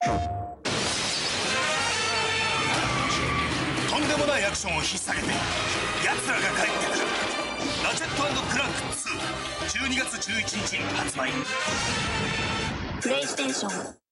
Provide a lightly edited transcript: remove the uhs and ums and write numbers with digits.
とんでもないアクションを引っ提げて奴らが帰ってくる。ラチェット&クランク2、12月11日発売。 プレイステーション